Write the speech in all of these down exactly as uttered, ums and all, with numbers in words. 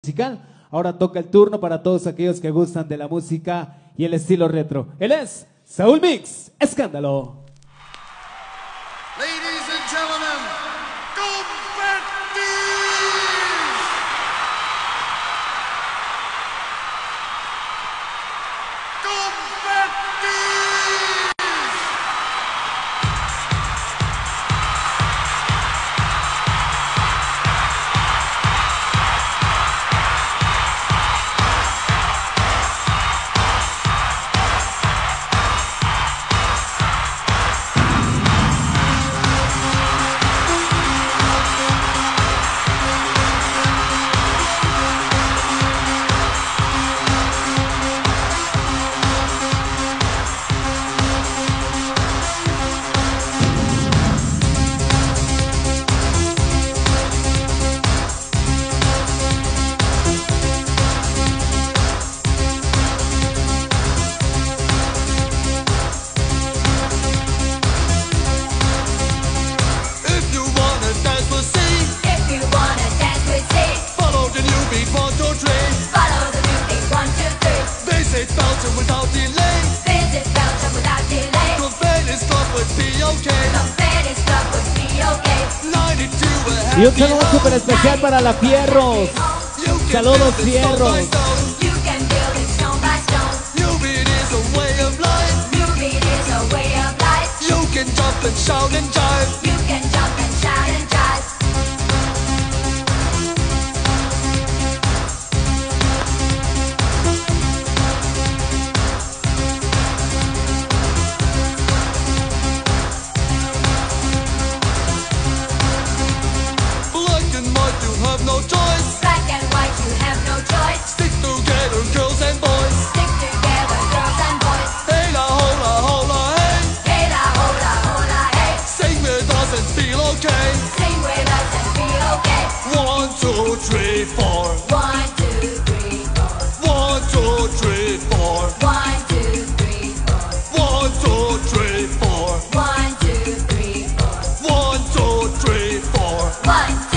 musical. Ahora toca el turno para todos aquellos que gustan de la música y el estilo retro. Él es Saúl Mix, Escándalo. Ladies and gentlemen, confetti! Confetti! Without delay, visit Belgium without delay. Confetti's club would be okay. Confetti's club would be okay. ninety-two. Y un saludo súper especial para la Fierros. Saludos, Fierros. You can build it stone by stone. Moving is a way of life. Moving is a way of life. You can jump and shout and jive. You can jump and shout and jive. Have no choice. Black and white, you have no choice. Stick together, girls and boys. Stick together, girls and boys. Hey la hola hola hey. Hey la hola hola hey. Sing with us and feel okay. Sing with us and feel okay. One two three four. One two three four. One two three four. One two three four. One two three four. One two three four. One two three four. One two.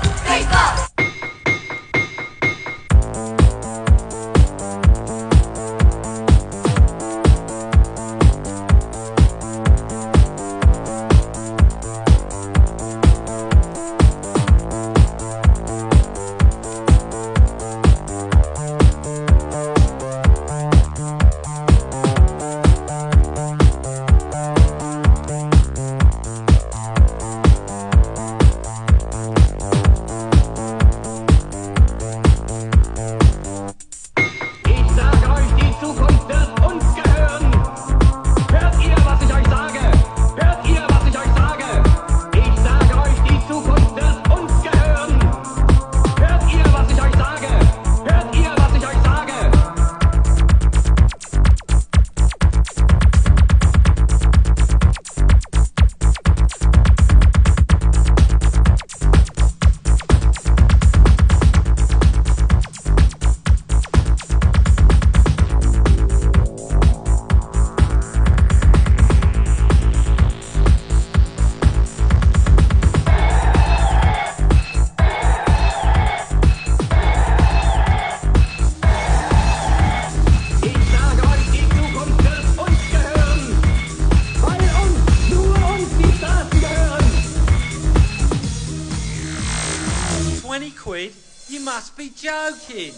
twenty quid? You must be joking.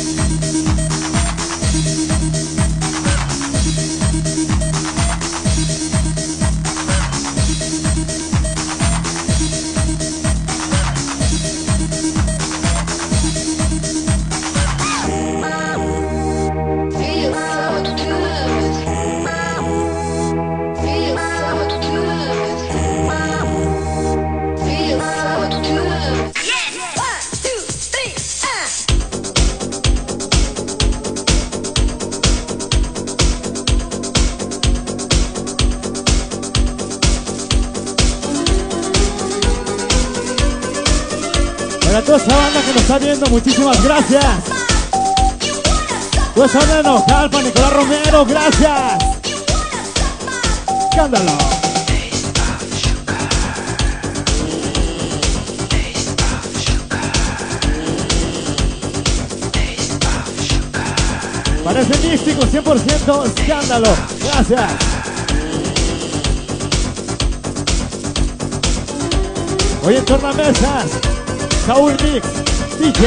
Para toda esa banda que nos está viendo, muchísimas gracias. Toda esa banda de Naucalpan, Nicolás Romero, gracias. Escándalo. Parece místico, cien por ciento escándalo. Gracias. Hoy en tornamesas, Saúl Mix, D J.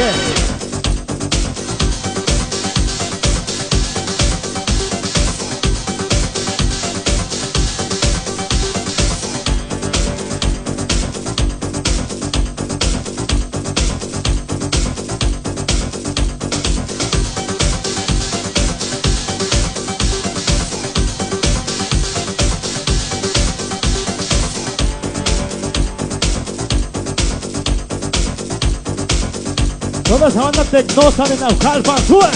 Toda esa banda tecnosa de Naucalpan, ¡sube!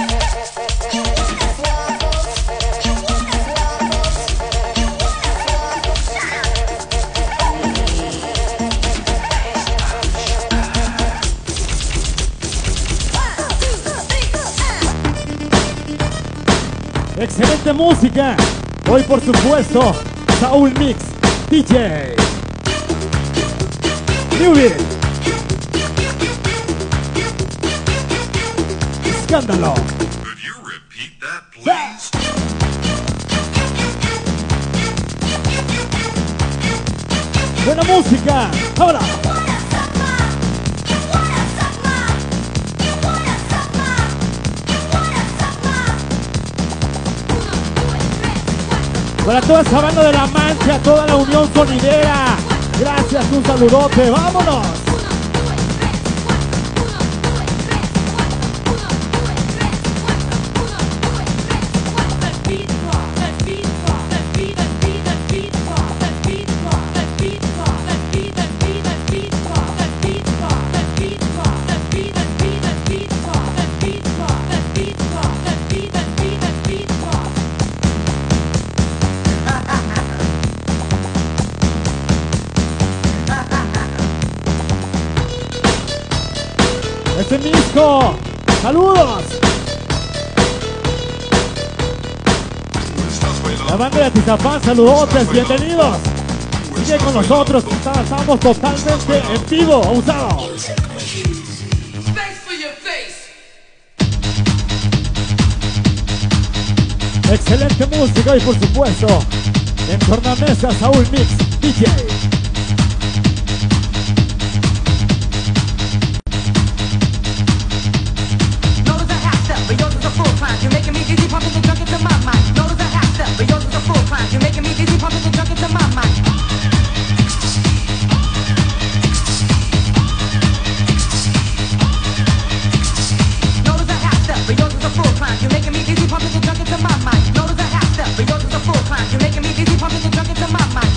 Excelente música. Hoy, por supuesto, Saúl Mix, D J. Newbie. Escándalo. Could you repeat that, please? Buena música. Ahora. Para toda esa banda de La Mancha, toda la Unión Sonidera. Gracias, un saludote. ¡Vámonos! ¡Ese Misco! ¡Saludos! La banda de Atizapán, saludotes, bienvenidos. Sigue con nosotros, estamos totalmente en vivo, abusado. Excelente música y por supuesto, en tornamesa Saúl Mix, D J. You're making me dizzy, pumping the junk into my mind. Notice a half step, but yours is a full climb. You're making me dizzy, pumping the junk into my mind. Notice a half step, but yours is a full climb. You're making me dizzy, pumping the junk into my mind. Notice a half step, but yours is a full climb. You're making me dizzy, pumping the junk into my mind.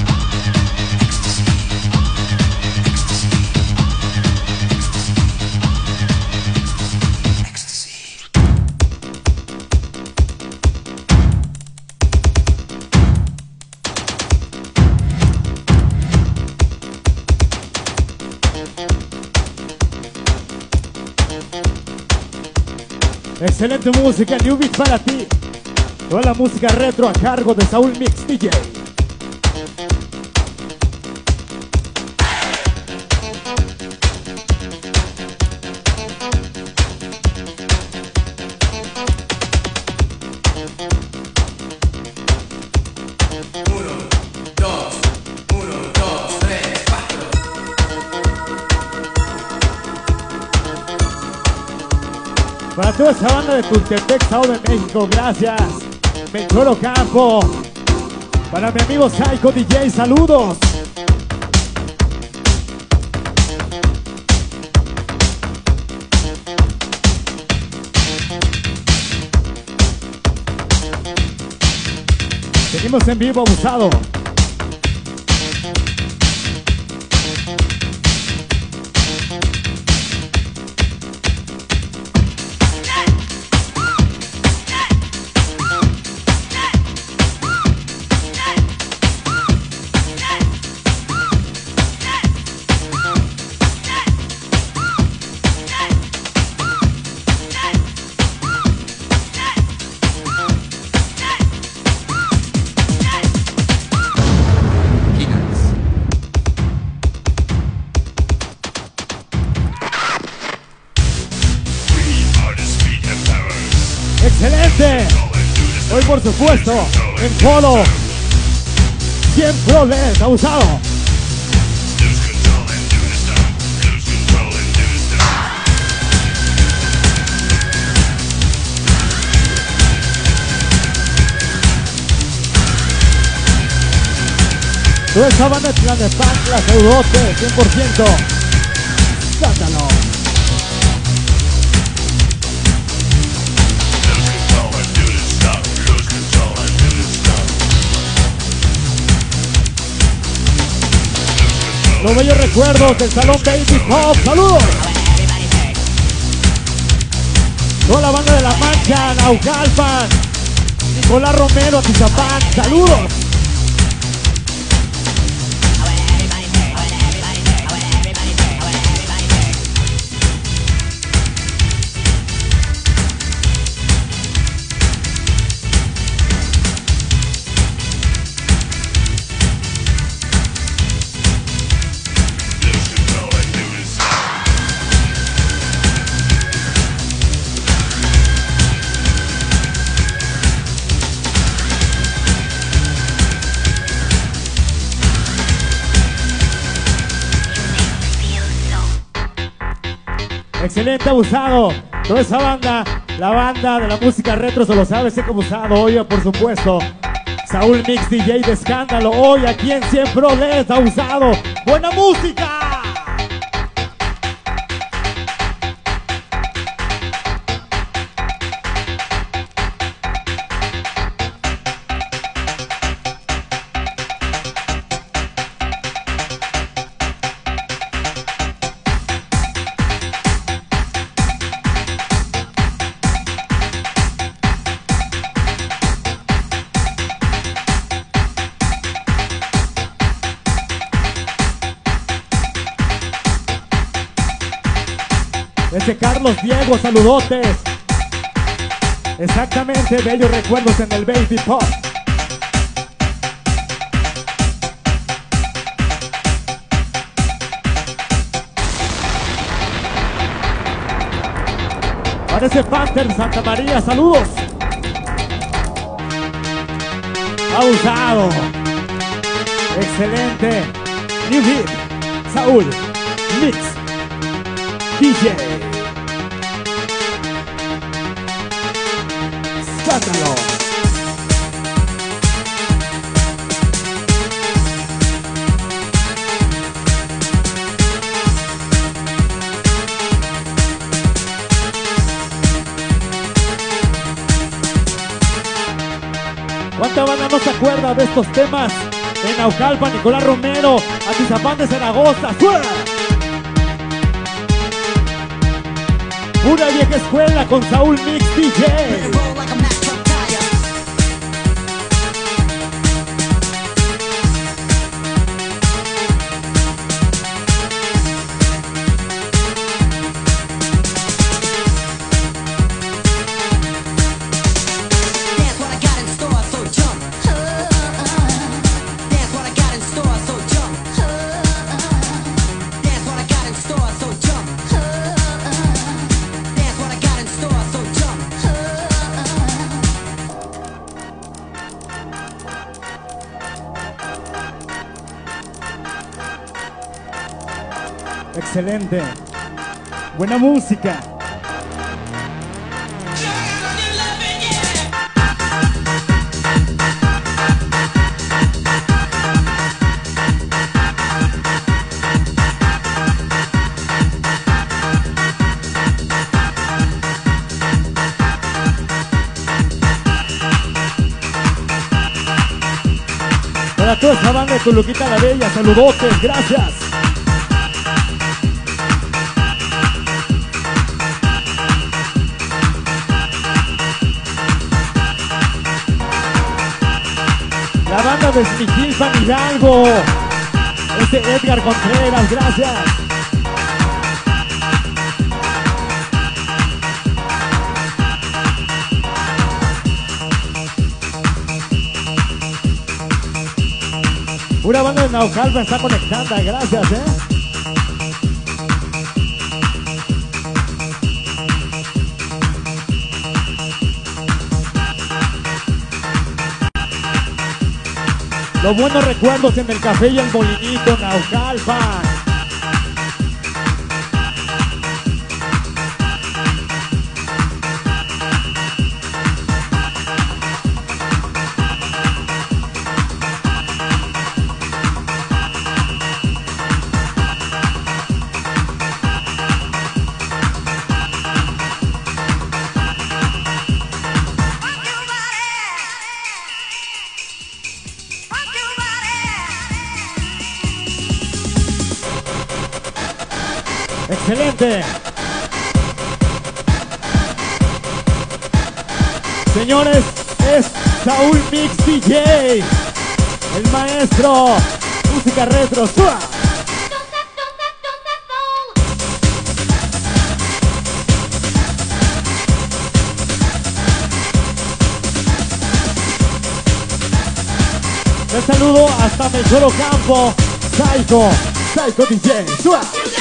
Excelente música, New Beat para ti. Toda la música retro a cargo de Saúl Mix, D J. Para toda esa banda de Tultepec, Estado de México, gracias. Melchor Campo. Para mi amigo Psycho D J, saludos. Seguimos en vivo, abusado. Excelente. Hoy por supuesto en Polo siempre les abusado. Toda esa banda de Plan de Pancla, saludote, cien por ciento. Cántalo. Los bellos recuerdos del Salón Baby Pop, saludos. Toda la banda de La Mancha, Naucalpan, Nicolás Romero, Atizapán, saludos. Excelente, abusado. Toda esa banda, la banda de la música retro se lo sabe, sé que abusado. Oye, por supuesto, Saúl Mix, D J de Escándalo. Hoy aquí en Siempre les abusado. ¡Buena música! Ese Carlos Diego, saludotes. Exactamente, bellos recuerdos en el Baby Pop. Parece Panther Santa María, saludos. Abusado. Excelente. New Hit, Saúl Mix, D J. Escándalo. ¿Cuánta banda no se acuerda de estos temas? En Naucalpan, Nicolás Romero, Atizapán de Zaragoza, ¡suena! Una vieja escuela con Saúl Mix D J. Excelente. Buena música. Para toda esa banda de Toluquita la Bella, saludotes, gracias. La banda de Smijilpan Hidalgo, este Edgar Contreras, gracias. Una banda de Naucalpan está conectada, gracias, eh. Los buenos recuerdos en el Café y el Molinito, Naucalpan. Excelente. Señores, es Saúl Mix D J, el maestro, música retro. ¡Sua! Les saludo hasta Melchor Campo, Psycho, Psycho D J. ¡Sua!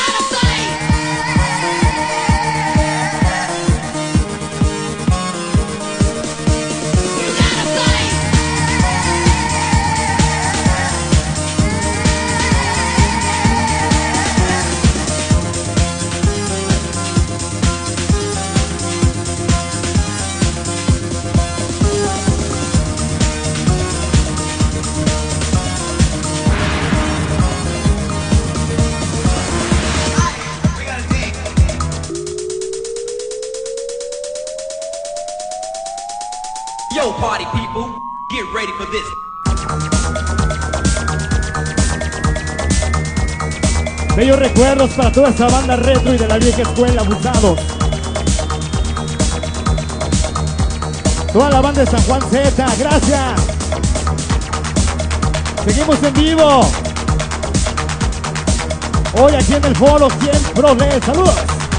Yo, party people, get ready for this. Bellos recuerdos para toda esa banda retro y de la vieja escuela, abusados. Toda la banda de San Juan Z, gracias. Seguimos en vivo. Hoy aquí en el foro, cien Proles, saludos.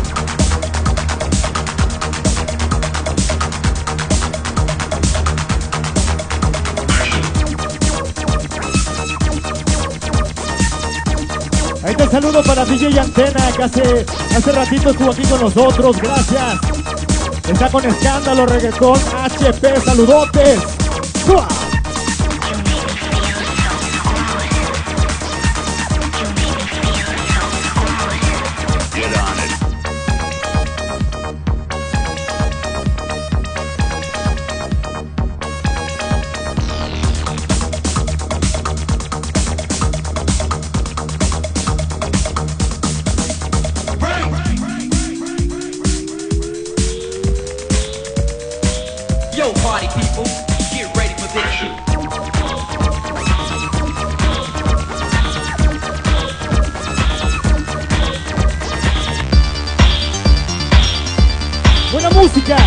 Ahí te saludo para D J Antena, que hace, hace ratito estuvo aquí con nosotros, gracias. Está con Escándalo, Reggaetón, H P, saludotes. ¡Sua! Yo, party people, get ready for this. Buena música.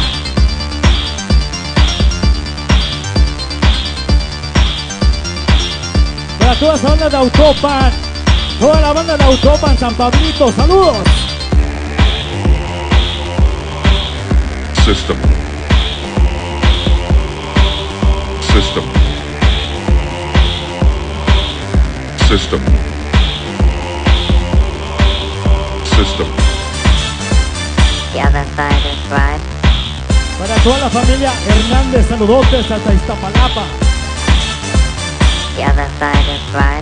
Para toda esa banda de Autopan, toda la banda de Autopan, San Pablito, saludos. System. System. System. System. The other side is right. Para toda la familia Hernández, saludotes hasta Iztapalapa. The other side is right.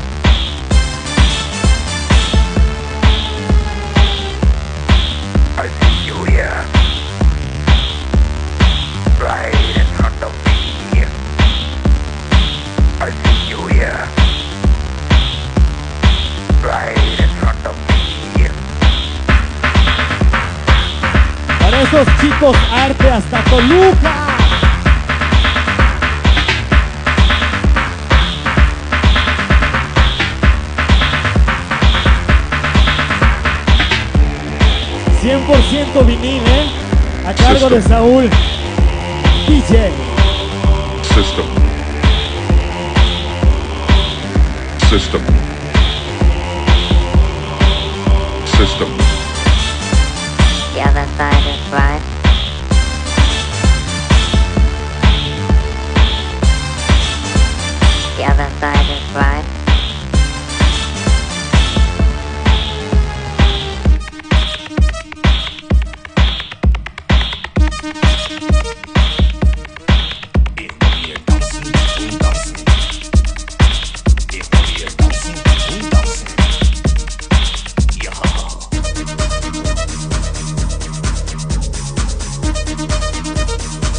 I see you here, right in front of me. I see you here, right in front of me. Para esos chicos arte hasta Toluca. cien por ciento vinil, ¿eh? A cargo de Saúl D J. System. System. System. The other side is right. The other side is right.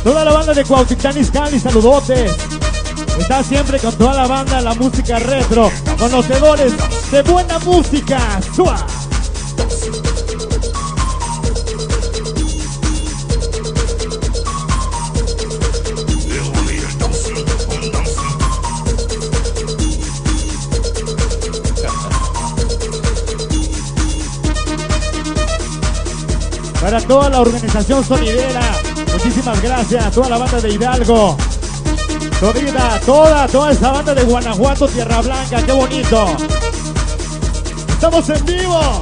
Toda la banda de Cuautitlán Izcalli, saludotes. Está siempre con toda la banda, la música retro, conocedores de buena música. ¡Sua! Para toda la organización sonidera, muchísimas gracias. Toda la banda de Hidalgo, Todita, toda, toda esa banda de Guanajuato, Tierra Blanca, qué bonito. Estamos en vivo.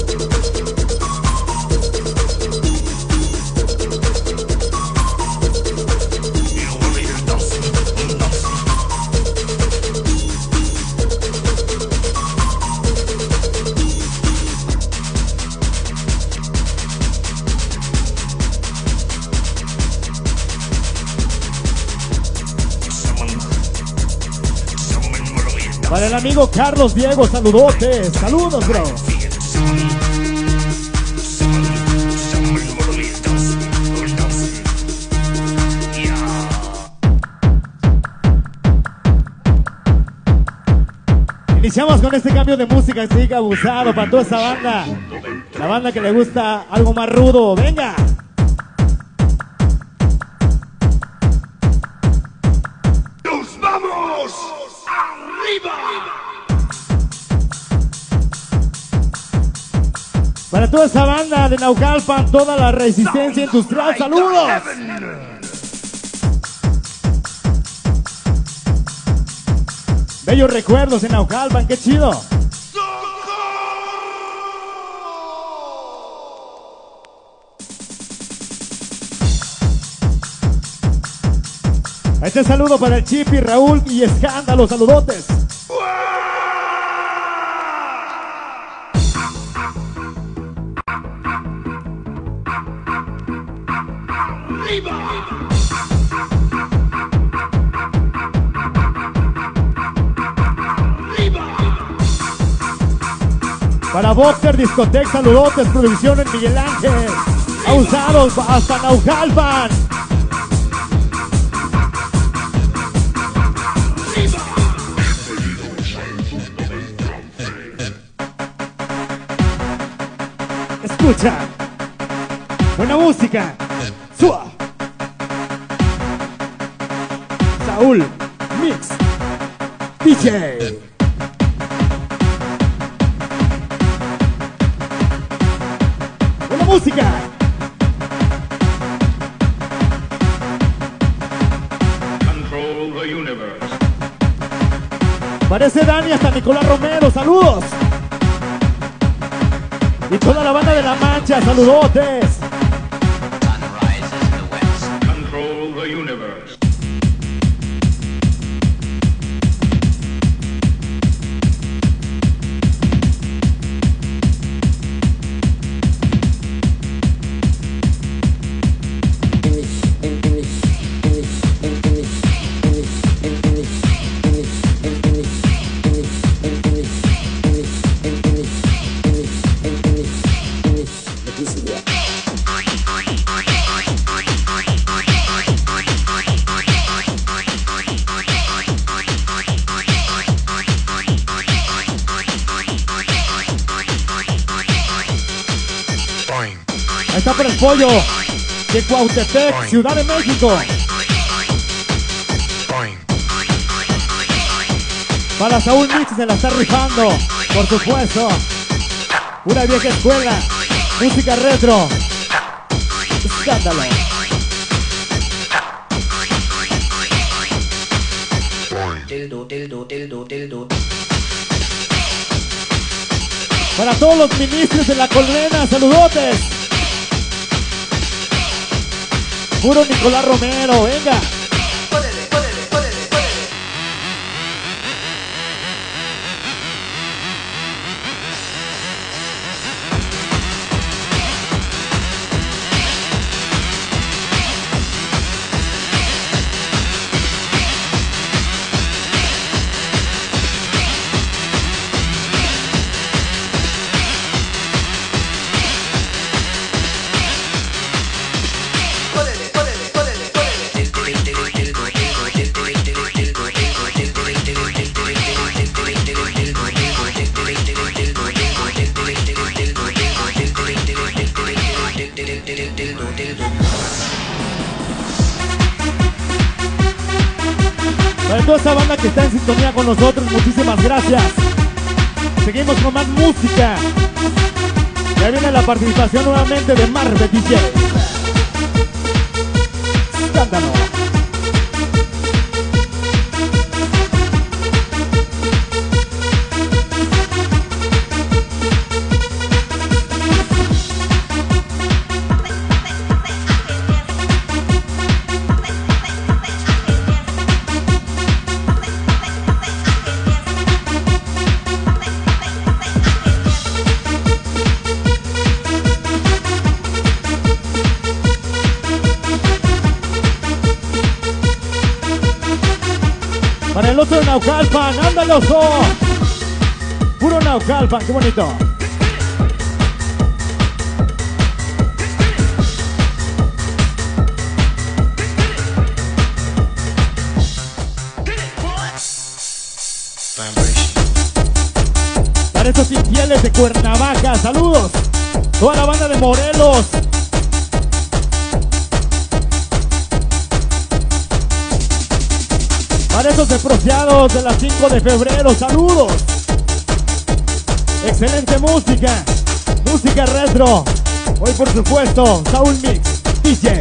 Para el amigo Carlos Diego, saludotes. Saludos, bro. Iniciamos con este cambio de música, sí, abusado para toda esa banda. La banda que le gusta algo más rudo. ¡Venga! Para toda esa banda de Naucalpan, toda la resistencia industrial, saludos. Bellos recuerdos en Naucalpan, qué chido. Este saludo para el Chipi, Raúl y Escándalo, saludotes. Para Boxer Discotec, saludotes, producción en Miguel Ángel. Abusados hasta Naucalpan. Escucha. Buena música. Sua. Saúl Mix D J. Música. Control the universe. Parece Dani hasta Nicolás Romero, saludos. Y toda la banda de La Mancha, saludotes. Control the universe. Ahí está para el pollo de Cuautepec, Ciudad de México. Para Saúl Mix se la está rifando, por supuesto. Una vieja escuela, música retro. Escándalo. Para todos los ministros de la Colmena, saludotes. Puro Nicolás Romero, venga. Para toda esta banda que está en sintonía con nosotros, muchísimas gracias. Seguimos con más música. Ya viene la participación nuevamente de Marve D J. Escándalo. Para el otro de Naucalpan, ándale oso. Puro Naucalpan, qué bonito. Para esos infieles de Cuernavaca, saludos. Toda la banda de Morelos. Para esos despreciados de las cinco de febrero, saludos. Excelente música, música retro. Hoy por supuesto, Saúl Mix, D J.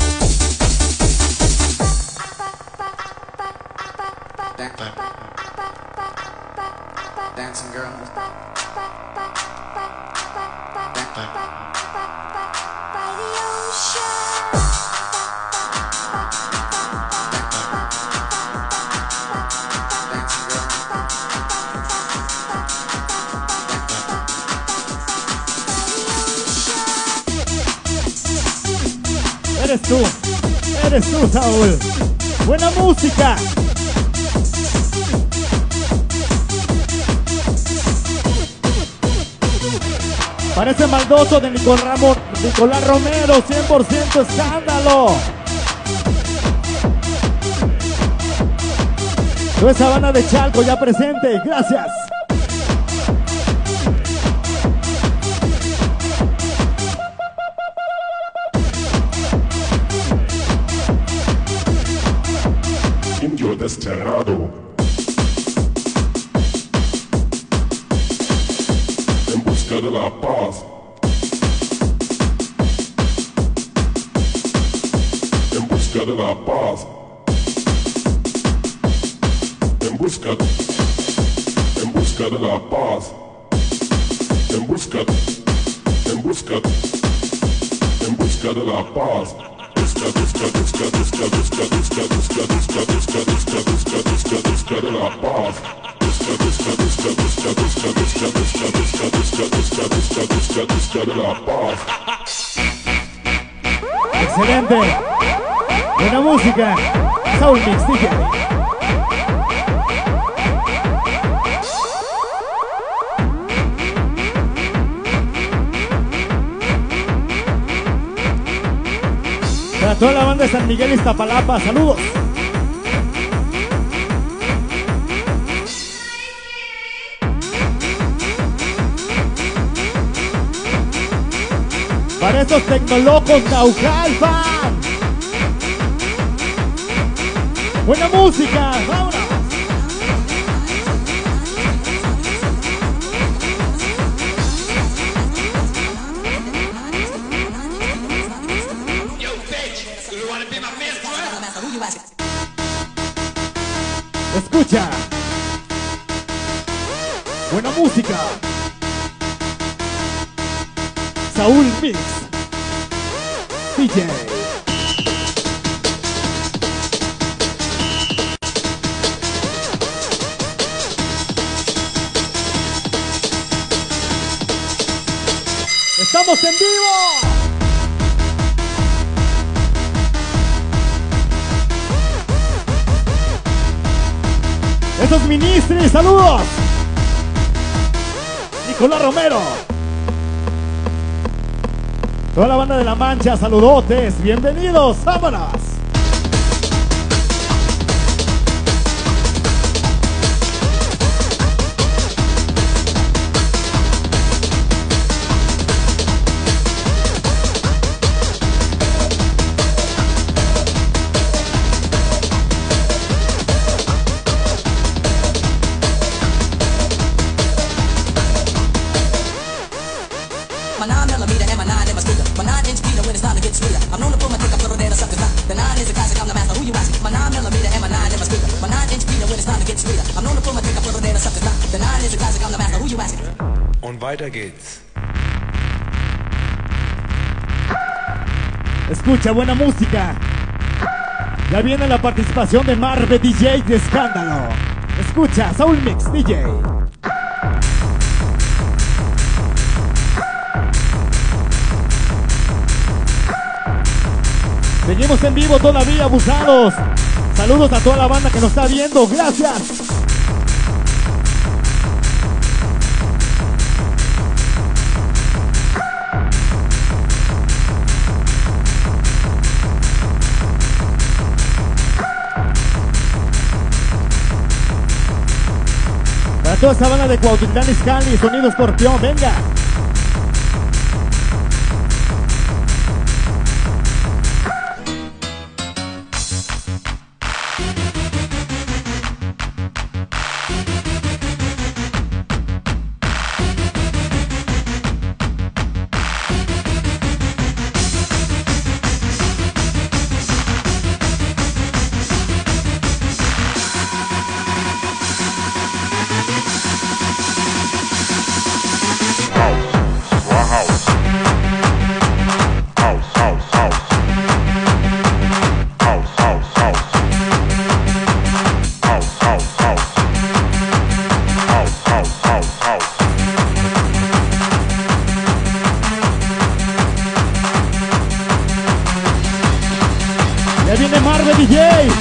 Dancing girl. Eres tú, eres tú, Saúl. Buena música. Parece maldoso de Nicolás, Ramos, Nicolás Romero, cien por ciento escándalo. Toda esa banda de Chalco ya presente, gracias. Indio desterrado, en busca de la paz, en busca de la paz, en busca, en busca de la paz, en busca, en busca, en busca de la paz. Busca, busca, busca, busca, busca, busca, busca, busca, busca, busca, busca, busca, busca de la paz. Busca, busca, busca, busca, busca, busca, busca, busca, busca, busca, busca, busca, busca de la paz. Excelente. Buena música. Saúl Mix, D J. Para toda la banda de San Miguel Iztapalapa, saludos. Para estos tecnolocos Naucalpan. Buena música, vámonos. Escucha. Buena música. Saúl Mix, D J. ¡Estamos en vivo! Esos ministros, saludos. Nicolás Romero. Toda la banda de La Mancha, saludotes. Bienvenidos, vámonos. weiter geht's. Escucha buena música. Ya viene la participación de Marve D J de Escándalo. Escucha Soul Mix D J. Seguimos en vivo todavía, abusados. Saludos a toda la banda que nos está viendo. Gracias. Para toda esa banda de Cuautitlán Izcalli, Sonido Escorpión, venga. Ya viene Marve D J.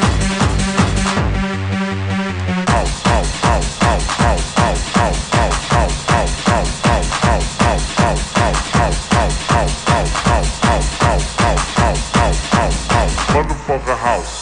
Motherfucker house.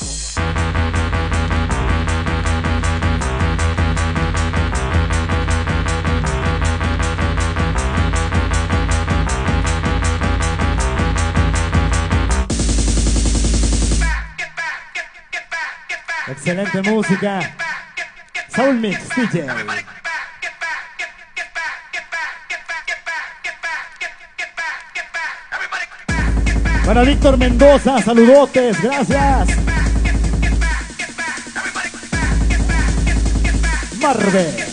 Excelente música. Soul Mix D J. Para Víctor Mendoza, saludotes, gracias. Marve.